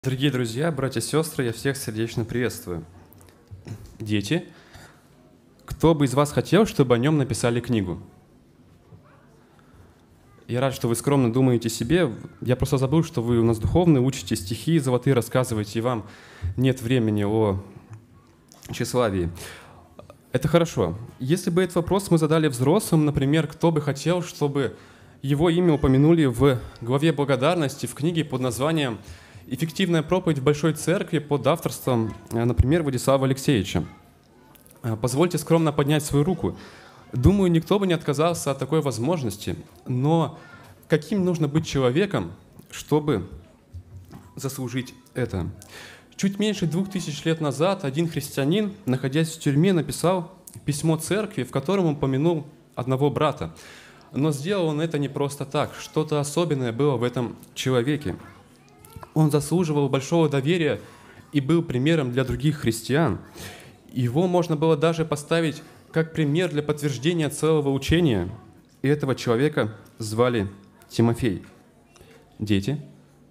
Дорогие друзья, братья и сестры, я всех сердечно приветствую. Дети, кто бы из вас хотел, чтобы о нем написали книгу? Я рад, что вы скромно думаете себе. Я просто забыл, что вы у нас духовные, учите стихи золотые, рассказываете, и вам нет времени о тщеславии. Это хорошо. Если бы этот вопрос мы задали взрослым, например, кто бы хотел, чтобы его имя упомянули в главе благодарности в книге под названием «Эффективная проповедь в Большой Церкви» под авторством, например, Владислава Алексеевича. Позвольте скромно поднять свою руку. Думаю, никто бы не отказался от такой возможности, но каким нужно быть человеком, чтобы заслужить это? Чуть меньше 2000 лет назад один христианин, находясь в тюрьме, написал письмо церкви, в котором он упомянул одного брата. Но сделал он это не просто так, что-то особенное было в этом человеке. Он заслуживал большого доверия и был примером для других христиан. Его можно было даже поставить как пример для подтверждения целого учения. И этого человека звали Тимофей. Дети,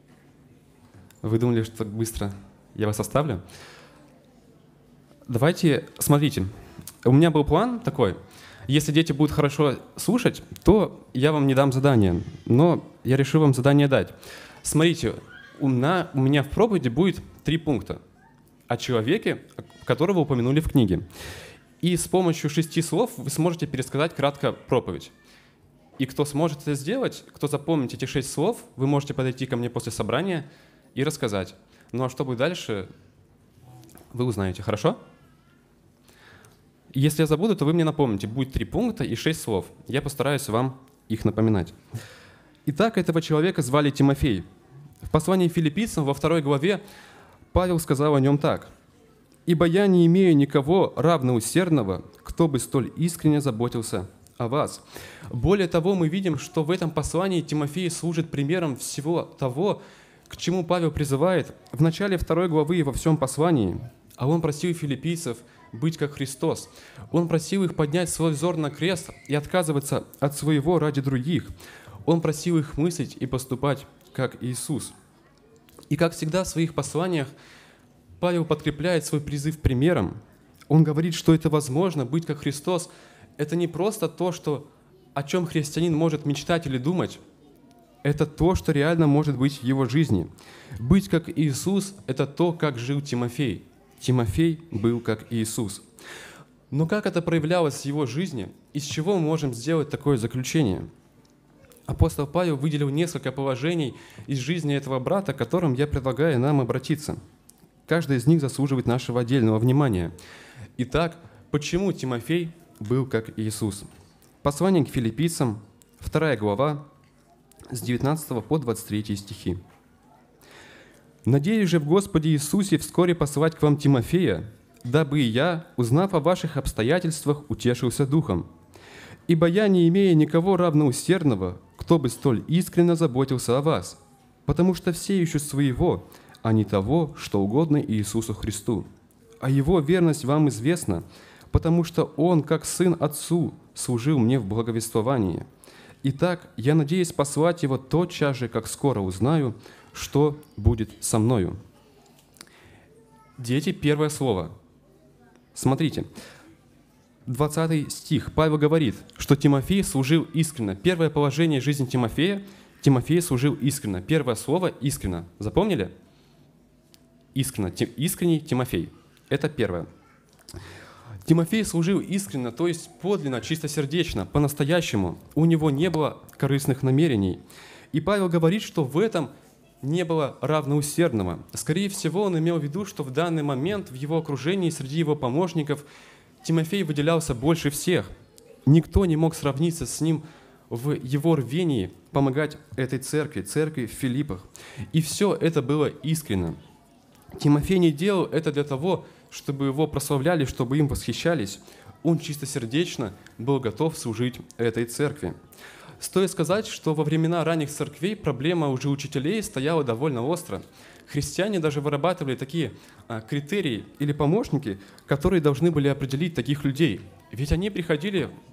вы думали, что так быстро я вас оставлю? Давайте, смотрите, у меня был план такой. Если дети будут хорошо слушать, то я вам не дам задание, но я решил вам задание дать. Смотрите, у меня в проповеди будет 3 пункта о человеке, которого упомянули в книге. И с помощью 6 слов вы сможете пересказать кратко проповедь. И кто сможет это сделать, кто запомнит эти 6 слов, вы можете подойти ко мне после собрания и рассказать. Ну а что будет дальше, вы узнаете, хорошо? Если я забуду, то вы мне напомните. Будет 3 пункта и 6 слов. Я постараюсь вам их напоминать. Итак, этого человека звали Тимофей. В послании Филиппийцам во 2 главе Павел сказал о нем так. «Ибо я не имею никого равноусердного, кто бы столь искренне заботился о вас». Более того, мы видим, что в этом послании Тимофей служит примером всего того, к чему Павел призывает в начале 2 главы и во всем послании. А он просил филиппийцев быть как Христос. Он просил их поднять свой взор на крест и отказываться от своего ради других. Он просил их мыслить и поступать как Иисус. И как всегда в своих посланиях Павел подкрепляет свой призыв примером. Он говорит, что это возможно, быть как Христос. Это не просто то, о чем христианин может мечтать или думать. Это то, что реально может быть в его жизни. Быть как Иисус – это то, как жил Тимофей. Тимофей был как Иисус. Но как это проявлялось в его жизни? Из чего мы можем сделать такое заключение? Апостол Павел выделил несколько положений из жизни этого брата, к которым я предлагаю нам обратиться. Каждый из них заслуживает нашего отдельного внимания. Итак, почему Тимофей был как Иисус? Послание к Филиппийцам, 2 глава, с 19 по 23 стихи. «Надеюсь же в Господе Иисусе вскоре посылать к вам Тимофея, дабы и я, узнав о ваших обстоятельствах, утешился духом. Ибо я не имею никого равноусердного, кто бы столь искренне заботился о вас, потому что все ищут своего, а не того, что угодно Иисусу Христу. А Его верность вам известна, потому что Он, как Сын Отцу, служил мне в благовествовании. Итак, я надеюсь послать Его тотчас же, как скоро узнаю, что будет со мною». Дети, первое слово. Смотрите, 20 стих. Павел говорит, что Тимофей служил искренне. Первое положение жизни Тимофея – Тимофей служил искренне. Первое слово – искренне. Запомнили? Искренне. Искренний Тимофей. Это первое. Тимофей служил искренне, то есть подлинно, чистосердечно, по-настоящему. У него не было корыстных намерений. И Павел говорит, что в этом не было равноусердного. Скорее всего, он имел в виду, что в данный момент в его окружении, среди его помощников, Тимофей выделялся больше всех. Никто не мог сравниться с ним в его рвении помогать этой церкви в Филиппах. И все это было искренне. Тимофей не делал это для того, чтобы его прославляли, чтобы им восхищались. Он чистосердечно был готов служить этой церкви. Стоит сказать, что во времена ранних церквей проблема уже учителей стояла довольно остро. Христиане даже вырабатывали такие критерии или помощники, которые должны были определить таких людей. Ведь они приходили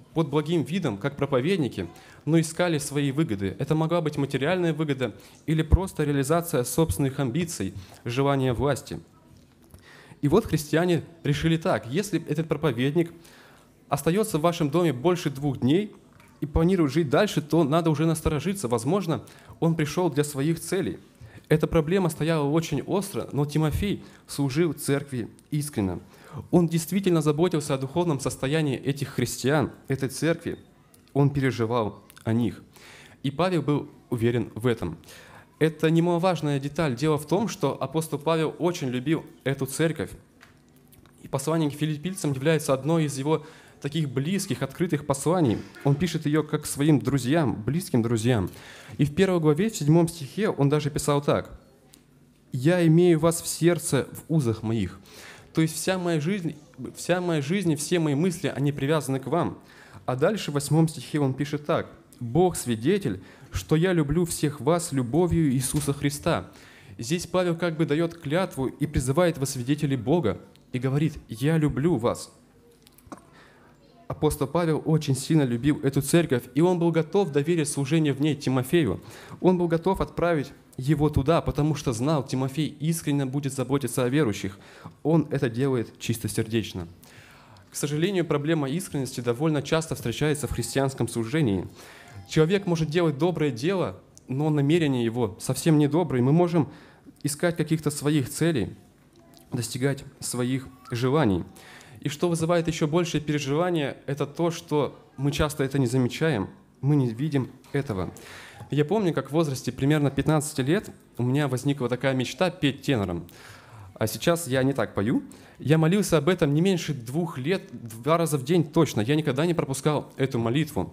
под благим видом, как проповедники, но искали свои выгоды. Это могла быть материальная выгода или просто реализация собственных амбиций, желания власти. И вот христиане решили так: если этот проповедник остается в вашем доме больше 2 дней и планирует жить дальше, то надо уже насторожиться. Возможно, он пришел для своих целей. Эта проблема стояла очень остро, но Тимофей служил церкви искренне. Он действительно заботился о духовном состоянии этих христиан, этой церкви. Он переживал о них. И Павел был уверен в этом. Это немаловажная деталь. Дело в том, что апостол Павел очень любил эту церковь. И послание к филиппийцам является одной из его таких близких, открытых посланий. Он пишет ее как своим друзьям, близким друзьям. И в 1 главе, в 7 стихе он даже писал так: «Я имею вас в сердце в узах моих». То есть вся моя жизнь и все мои мысли, они привязаны к вам. А дальше в 8 стихе он пишет так: «Бог свидетель, что я люблю всех вас любовью Иисуса Христа». Здесь Павел как бы дает клятву и призывает во свидетели Бога и говорит: «Я люблю вас». Апостол Павел очень сильно любил эту церковь, и он был готов доверить служение в ней Тимофею. Он был готов отправить его туда, потому что знал, Тимофей искренне будет заботиться о верующих. Он это делает чистосердечно. К сожалению, проблема искренности довольно часто встречается в христианском служении. Человек может делать доброе дело, но намерение его совсем не доброе. Мы можем искать каких-то своих целей, достигать своих желаний. И что вызывает еще большее переживание, это то, что мы часто это не замечаем, мы не видим этого. Я помню, как в возрасте примерно 15 лет у меня возникла такая мечта петь тенором. А сейчас я не так пою. Я молился об этом не меньше 2 лет, 2 раза в день точно. Я никогда не пропускал эту молитву.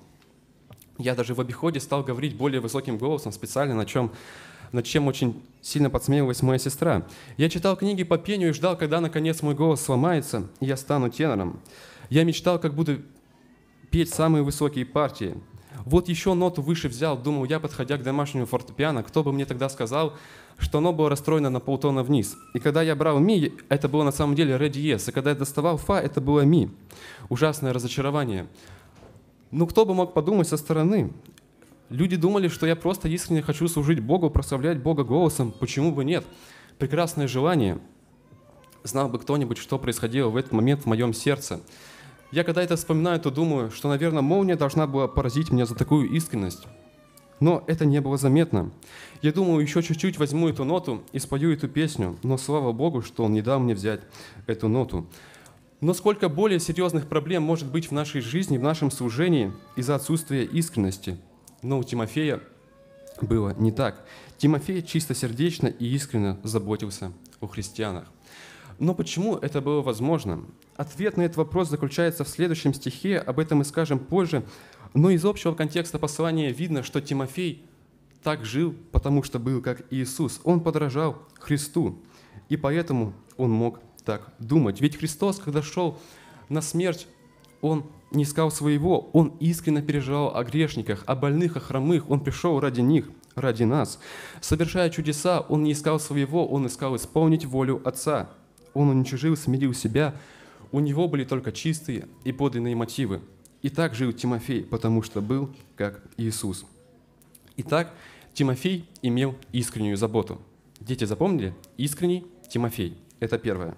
Я даже в обиходе стал говорить более высоким голосом, специально над чем очень сильно подсмеивалась моя сестра. Я читал книги по пению и ждал, когда наконец мой голос сломается, и я стану тенором. Я мечтал, как буду петь самые высокие партии. Вот еще ноту выше взял, думал я, подходя к домашнему фортепиано, кто бы мне тогда сказал, что оно было расстроено на полтона вниз. И когда я брал ми, это было на самом деле ре диез, и когда я доставал фа, это было ми. Ужасное разочарование. Ну, кто бы мог подумать со стороны? Люди думали, что я просто искренне хочу служить Богу, прославлять Бога голосом. Почему бы нет? Прекрасное желание. Знал бы кто-нибудь, что происходило в этот момент в моем сердце. Я когда это вспоминаю, то думаю, что, наверное, молния должна была поразить меня за такую искренность. Но это не было заметно. Я думаю, еще чуть-чуть возьму эту ноту и спою эту песню, но слава Богу, что Он не дал мне взять эту ноту. Но сколько более серьезных проблем может быть в нашей жизни, в нашем служении из-за отсутствия искренности. Но у Тимофея было не так. Тимофей чистосердечно и искренне заботился о христианах. Но почему это было возможно? Ответ на этот вопрос заключается в следующем стихе, об этом мы скажем позже. Но из общего контекста послания видно, что Тимофей так жил, потому что был как Иисус. Он подражал Христу, и поэтому он мог так думать. Ведь Христос, когда шел на смерть, Он не искал своего, Он искренне переживал о грешниках, о больных, о хромых. Он пришел ради них, ради нас. Совершая чудеса, Он не искал своего, Он искал исполнить волю Отца. Он уничижил, смирил себя. У Него были только чистые и подлинные мотивы. И так жил Тимофей, потому что был как Иисус. Итак, Тимофей имел искреннюю заботу. Дети запомнили? Искренний Тимофей. Это первое.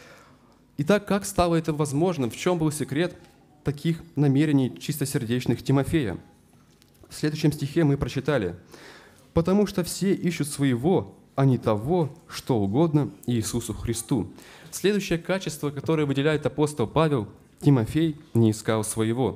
Итак, как стало это возможным? В чем был секрет таких намерений чистосердечных Тимофея? В следующем стихе мы прочитали: «Потому что все ищут своего, а не того, что угодно Иисусу Христу». Следующее качество, которое выделяет апостол Павел: Тимофей не искал своего.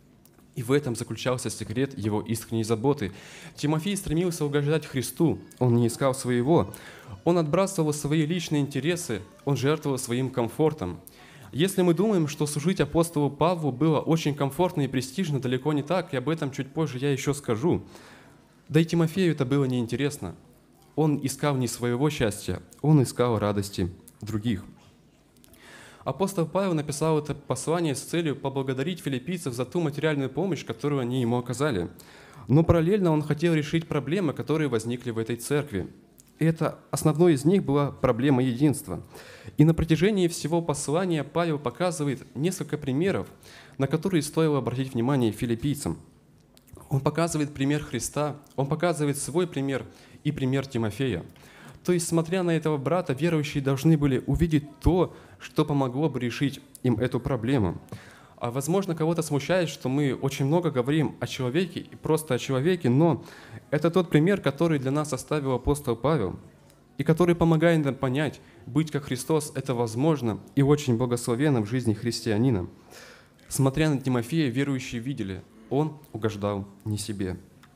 И в этом заключался секрет его искренней заботы. Тимофей стремился угождать Христу, он не искал своего. Он отбрасывал свои личные интересы, он жертвовал своим комфортом. Если мы думаем, что служить апостолу Павлу было очень комфортно и престижно, далеко не так, и об этом чуть позже я еще скажу. Да и Тимофею это было неинтересно. Он искал не своего счастья, он искал радости других. Апостол Павел написал это послание с целью поблагодарить филиппийцев за ту материальную помощь, которую они ему оказали. Но параллельно он хотел решить проблемы, которые возникли в этой церкви. И это основной из них была проблема единства. И на протяжении всего послания Павел показывает несколько примеров, на которые стоило обратить внимание филиппийцам. Он показывает пример Христа, он показывает свой пример и пример Тимофея. То есть, смотря на этого брата, верующие должны были увидеть то, что помогло бы решить им эту проблему. А возможно, кого-то смущает, что мы очень много говорим о человеке и просто о человеке, но это тот пример, который для нас оставил апостол Павел, и который помогает нам понять, быть как Христос – это возможно и очень благословенно в жизни христианина. Смотря на Тимофея, верующие видели, он угождал не себе.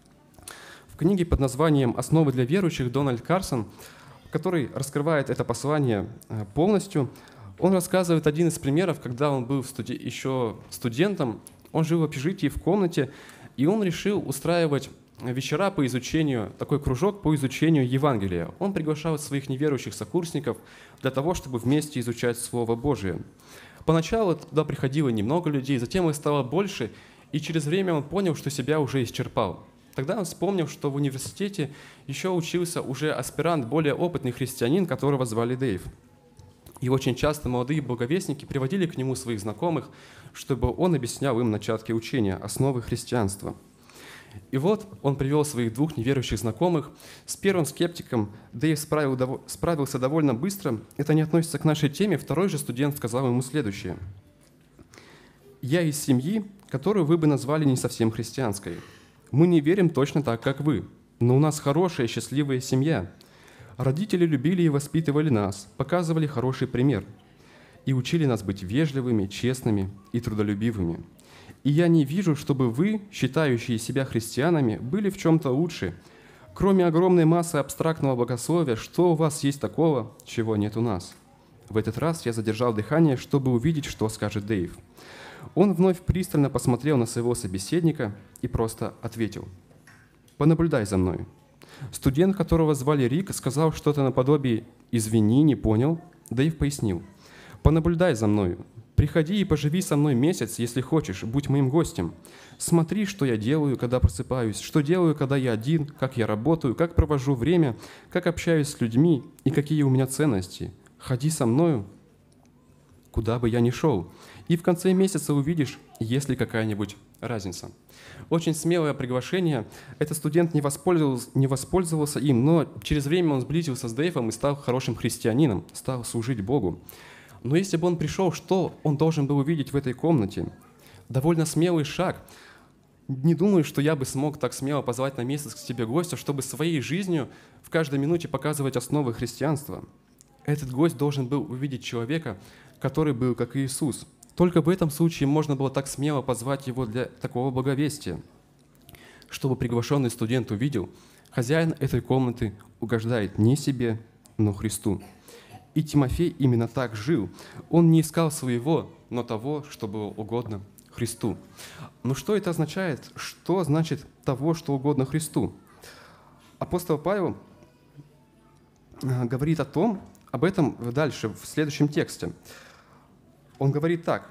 В книге под названием «Основы для верующих» Дональд Карсон, который раскрывает это послание полностью, он рассказывает один из примеров, когда он был еще студентом, он жил в общежитии в комнате, и он решил устраивать вечера по изучению, такой кружок по изучению Евангелия. Он приглашал своих неверующих сокурсников для того, чтобы вместе изучать Слово Божие. Поначалу туда приходило немного людей, затем их стало больше, и через время он понял, что себя уже исчерпал. Тогда он вспомнил, что в университете еще учился уже аспирант, более опытный христианин, которого звали Дэйв. И очень часто молодые благовестники приводили к нему своих знакомых, чтобы он объяснял им начатки учения, основы христианства. И вот он привел своих двух неверующих знакомых. С первым скептиком Дэйв справился довольно быстро. Это не относится к нашей теме. Второй же студент сказал ему следующее. «Я из семьи, которую вы бы назвали не совсем христианской. Мы не верим точно так, как вы, но у нас хорошая, счастливая семья. Родители любили и воспитывали нас, показывали хороший пример и учили нас быть вежливыми, честными и трудолюбивыми. И я не вижу, чтобы вы, считающие себя христианами, были в чем-то лучше. Кроме огромной массы абстрактного богословия, что у вас есть такого, чего нет у нас?» В этот раз я задержал дыхание, чтобы увидеть, что скажет Дэйв. Он вновь пристально посмотрел на своего собеседника и просто ответил: «Понаблюдай за мной». Студент, которого звали Рик, сказал что-то наподобие «Извини, не понял». Дэйв пояснил: «Понаблюдай за мною. Приходи и поживи со мной месяц, если хочешь, будь моим гостем. Смотри, что я делаю, когда просыпаюсь, что делаю, когда я один, как я работаю, как провожу время, как общаюсь с людьми и какие у меня ценности. Ходи со мною, куда бы я ни шел, и в конце месяца увидишь, есть ли какая-нибудь разница». Очень смелое приглашение. Этот студент не воспользовался им, но через время он сблизился с Дэйвом и стал хорошим христианином, стал служить Богу. Но если бы он пришел, что он должен был увидеть в этой комнате? Довольно смелый шаг. Не думаю, что я бы смог так смело позвать на месяц к себе гостя, чтобы своей жизнью в каждой минуте показывать основы христианства. Этот гость должен был увидеть человека, который был как Иисус. Только в этом случае можно было так смело позвать его для такого благовестия, чтобы приглашенный студент увидел, хозяин этой комнаты угождает не себе, но Христу. И Тимофей именно так жил. Он не искал своего, но того, что было угодно Христу. Но что это означает? Что значит того, что угодно Христу? Апостол Павел говорит об этом дальше, в следующем тексте. Он говорит так: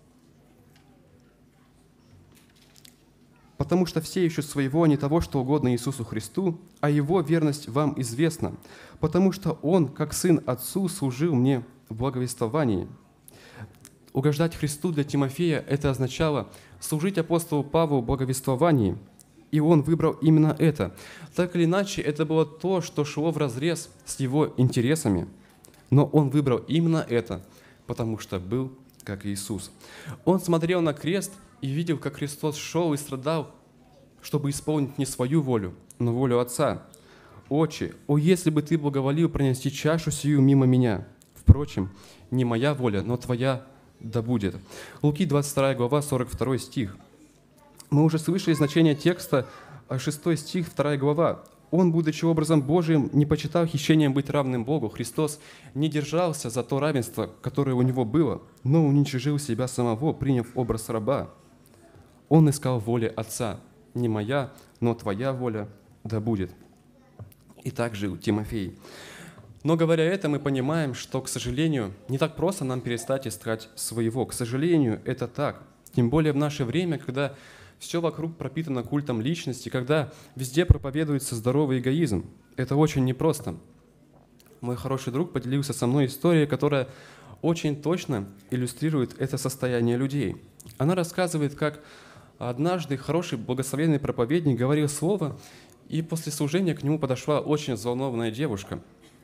«Потому что все ищут своего, не того, что угодно Иисусу Христу, а Его верность вам известна, потому что Он, как Сын Отцу, служил мне в благовествовании». Угождать Христу для Тимофея – это означало служить апостолу Павлу в благовествовании, и он выбрал именно это. Так или иначе, это было то, что шло вразрез с его интересами, но он выбрал именно это, потому что был как Иисус. Он смотрел на крест и видел, как Христос шел и страдал, чтобы исполнить не свою волю, но волю Отца. «Отче, о, если бы Ты благоволил пронести чашу сию мимо меня! Впрочем, не моя воля, но Твоя да будет». Луки 22 глава, 42 стих. Мы уже слышали значение текста, 6 стих, 2 глава. Он, будучи образом Божиим, не почитал хищением быть равным Богу. Христос не держался за то равенство, которое у него было, но уничижил себя самого, приняв образ раба. Он искал воли Отца. Не моя, но Твоя воля да будет. И так жил Тимофей. Но говоря это, мы понимаем, что, к сожалению, не так просто нам перестать искать своего. К сожалению, это так. Тем более в наше время, когда все вокруг пропитано культом личности, когда везде проповедуется здоровый эгоизм. Это очень непросто. мой хороший друг поделился со мной историей, которая очень точно иллюстрирует это состояние людей. Она рассказывает, как однажды хороший благословенный проповедник говорил слово, и после служения к нему подошла очень взволнованная девушка,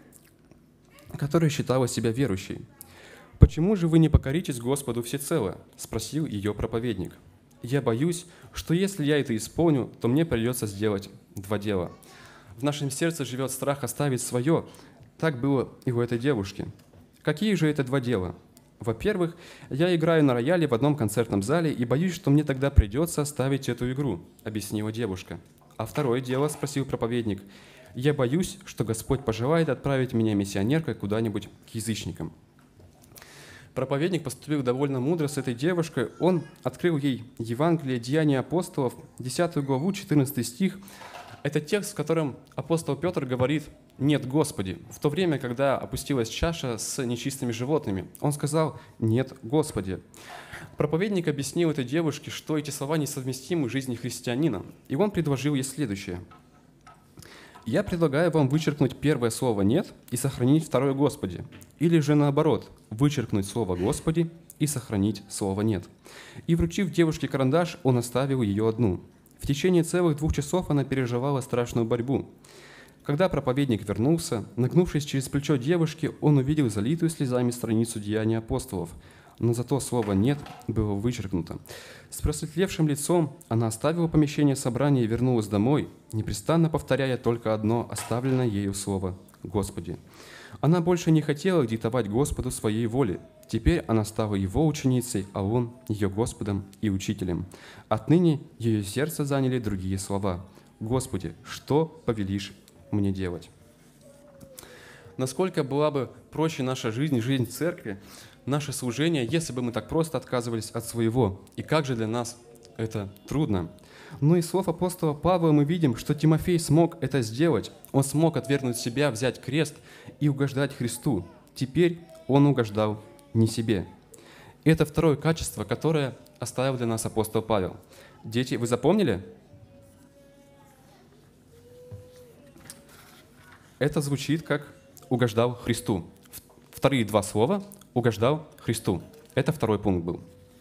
которая считала себя верующей. «Почему же вы не покоритесь Господу всецело?» – спросил ее проповедник. «Я боюсь, что если я это исполню, то мне придется сделать 2 дела. В нашем сердце живет страх оставить свое. Так было и у этой девушки. Какие же это 2 дела? Во-первых, я играю на рояле в одном концертном зале и боюсь, что мне тогда придется оставить эту игру», — объяснила девушка. «А второе дело?» — спросил проповедник. «Я боюсь, что Господь пожелает отправить меня миссионеркой куда-нибудь к язычникам». Проповедник поступил довольно мудро с этой девушкой. Он открыл ей Евангелие Деяния апостолов, 10 главу, 14 стих. Это текст, в котором апостол Петр говорит: «Нет, Господи». В то время, когда опустилась чаша с нечистыми животными, он сказал: «Нет, Господи». Проповедник объяснил этой девушке, что эти слова несовместимы в жизни христианина, и он предложил ей следующее. «Я предлагаю вам вычеркнуть первое слово «нет» и сохранить второе «Господи». Или же наоборот, вычеркнуть слово «Господи» и сохранить слово «нет». И, вручив девушке карандаш, он оставил ее одну. В течение целых 2 часов она переживала страшную борьбу. Когда проповедник вернулся, нагнувшись через плечо девушки, он увидел залитую слезами страницу Деяний апостолов, но зато слово «нет» было вычеркнуто. С просветлевшим лицом она оставила помещение собрания и вернулась домой, непрестанно повторяя только одно оставленное ею слово «Господи». Она больше не хотела диктовать Господу своей воли. Теперь она стала Его ученицей, а Он – ее Господом и Учителем. Отныне ее сердце заняли другие слова. «Господи, что повелишь мне делать?» Насколько была бы проще наша жизнь, жизнь церкви, наше служение, если бы мы так просто отказывались от своего. И как же для нас это трудно. Но из слов апостола Павла мы видим, что Тимофей смог это сделать. Он смог отвергнуть себя, взять крест и угождать Христу. Теперь он угождал не себе. Это второе качество, которое оставил для нас апостол Павел. Дети, вы запомнили? Это звучит как «угождал Христу». Вторые 2 слова «угождал Христу». Это второй пункт был.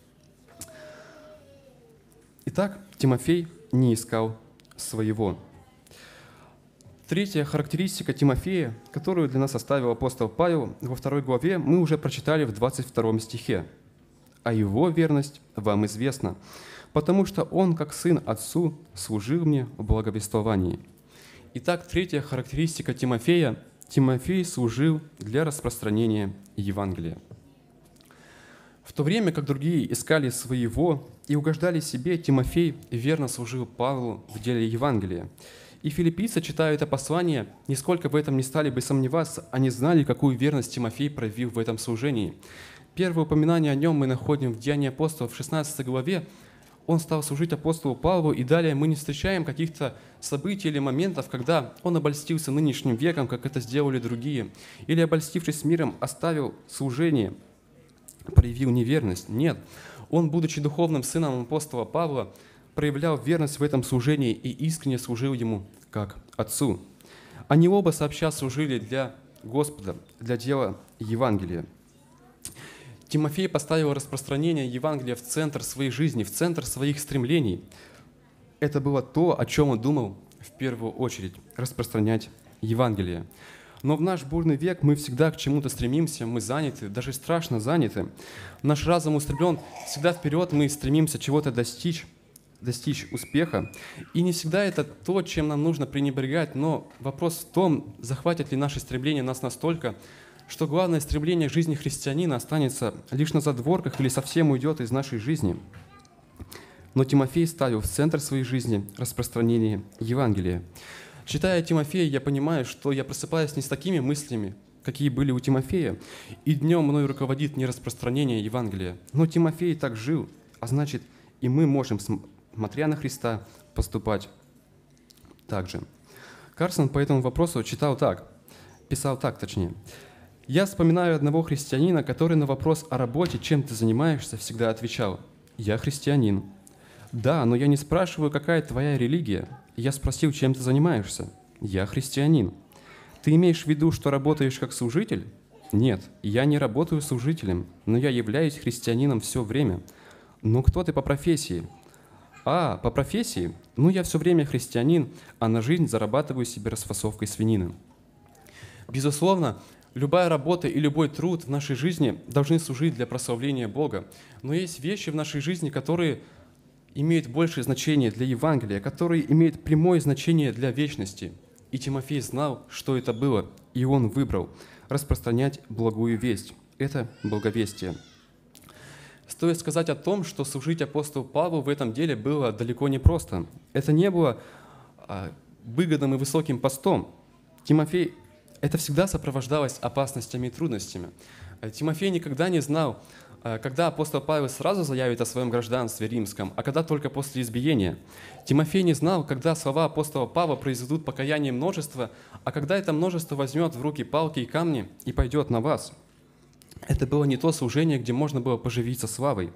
Итак, Тимофей не искал своего. Третья характеристика Тимофея, которую для нас оставил апостол Павел во 2 главе, мы уже прочитали в 22 стихе. «А его верность вам известна, потому что он, как сын отцу, служил мне в благовествовании». Итак, третья характеристика Тимофея – Тимофей служил для распространения Евангелия. В то время как другие искали своего и угождали себе, Тимофей верно служил Павлу в деле Евангелия. И филиппийцы, читая это послание, нисколько в этом не стали бы сомневаться, они знали, какую верность Тимофей проявил в этом служении. Первое упоминание о нем мы находим в Деянии апостолов в 16 главе. Он стал служить апостолу Павлу, и далее мы не встречаем каких-то событий или моментов, когда он обольстился нынешним веком, как это сделали другие, или, обольстившись миром, оставил служение, проявил неверность. Нет, он, будучи духовным сыном апостола Павла, проявлял верность в этом служении и искренне служил ему как отцу. Они оба сообща служили для Господа, для дела Евангелия. Тимофей поставил распространение Евангелия в центр своей жизни, в центр своих стремлений. Это было то, о чем он думал в первую очередь – распространять Евангелие. Но в наш бурный век мы всегда к чему-то стремимся, мы заняты, даже страшно заняты. Наш разум устремлен всегда вперед, мы стремимся чего-то достичь успеха. И не всегда это то, чем нам нужно пренебрегать, но вопрос в том, захватит ли наше стремление нас настолько, что главное стремление жизни христианина останется лишь на задворках или совсем уйдет из нашей жизни. Но Тимофей ставил в центр своей жизни распространение Евангелия. Читая Тимофея, я понимаю, что я просыпаюсь не с такими мыслями, какие были у Тимофея, и днем мной руководит не распространение Евангелия. Но Тимофей так жил, а значит, и мы можем, смотря на Христа, поступать так же. Карсон по этому вопросу писал так. «Я вспоминаю одного христианина, который на вопрос о работе, чем ты занимаешься, всегда отвечал: «Я христианин». «Да, но я не спрашиваю, какая твоя религия. Я спросил, чем ты занимаешься. Я христианин». Ты имеешь в виду, что работаешь как служитель? Нет, я не работаю служителем, но я являюсь христианином все время. Но кто ты по профессии? По профессии? Ну, я все время христианин, а на жизнь зарабатываю себе расфасовкой свинины. Безусловно, любая работа и любой труд в нашей жизни должны служить для прославления Бога. Но есть вещи в нашей жизни, которые имеют большее значение для Евангелия, которые имеют прямое значение для вечности. И Тимофей знал, что это было, и он выбрал распространять благую весть. Это благовестие. Стоит сказать о том, что служить апостолу Павлу в этом деле было далеко не просто. Это не было выгодным и высоким постом. Тимофей, это всегда сопровождалось опасностями и трудностями. Тимофей никогда не знал, когда апостол Павел сразу заявит о своем гражданстве римском, а когда только после избиения. Тимофей не знал, когда слова апостола Павла произведут покаяние множества, а когда это множество возьмет в руки палки и камни и пойдет на вас. Это было не то служение, где можно было поживиться славой.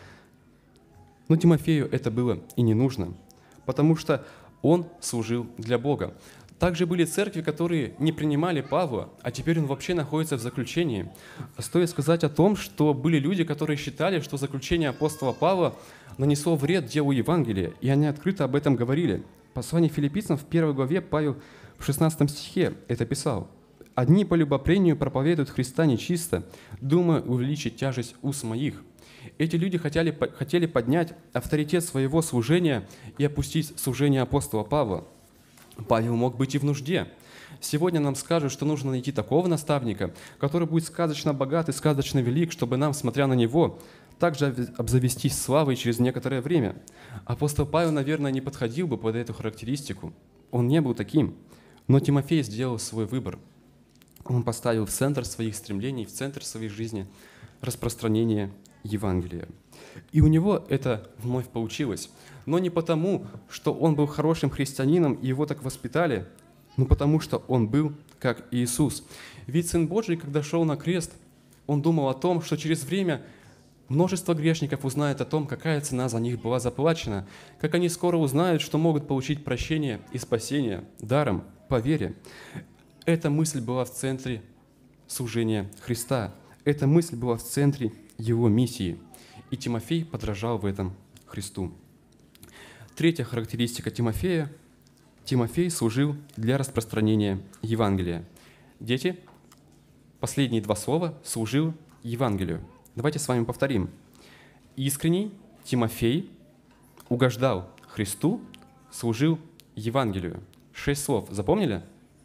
Но Тимофею это было и не нужно, потому что он служил для Бога. Также были церкви, которые не принимали Павла, а теперь он вообще находится в заключении. Стоит сказать о том, что были люди, которые считали, что заключение апостола Павла нанесло вред делу Евангелия, и они открыто об этом говорили. В послании Филиппийцам в 1 главе Павел в 16 стихе это писал. «Одни по любопрению проповедуют Христа нечисто, думая увеличить тяжесть уст моих». Эти люди хотели поднять авторитет своего служения и опустить служение апостола Павла. Павел мог быть и в нужде. Сегодня нам скажут, что нужно найти такого наставника, который будет сказочно богат и сказочно велик, чтобы нам, смотря на него, также обзавестись славой через некоторое время. Апостол Павел, наверное, не подходил бы под эту характеристику. Он не был таким. Но Тимофей сделал свой выбор. Он поставил в центр своих стремлений, в центр своей жизни распространение Евангелия. И у него это вновь получилось. Но не потому, что он был хорошим христианином и его так воспитали, но потому, что он был как Иисус. Ведь Сын Божий, когда шел на крест, он думал о том, что через время множество грешников узнает о том, какая цена за них была заплачена, как они скоро узнают, что могут получить прощение и спасение даром, по вере. Эта мысль была в центре служения Христа. Эта мысль была в центре его миссии. И Тимофей подражал в этом Христу. Третья характеристика Тимофея. Тимофей служил для распространения Евангелия. Дети, последние два слова «служил Евангелию». Давайте с вами повторим. Искренний Тимофей угождал Христу, служил Евангелию. 6 слов. Запомнили?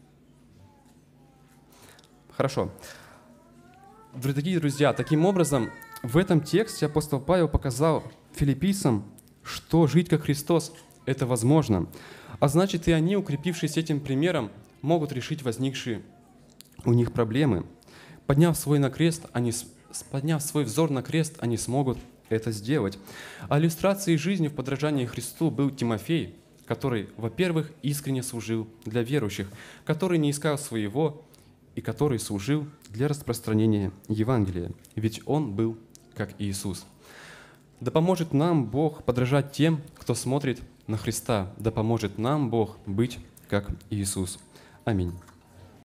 Хорошо. Дорогие друзья, таким образом, в этом тексте апостол Павел показал филиппийцам, что жить как Христос – это возможно. А значит, и они, укрепившись этим примером, могут решить возникшие у них проблемы. Подняв свой взор на крест, они смогут это сделать. А иллюстрацией жизни в подражании Христу был Тимофей, который, во-первых, искренне служил для верующих, который не искал своего и который служил для распространения Евангелия, ведь он был как Иисус. Да поможет нам Бог подражать тем, кто смотрит на Христа. Да поможет нам Бог быть как Иисус. Аминь.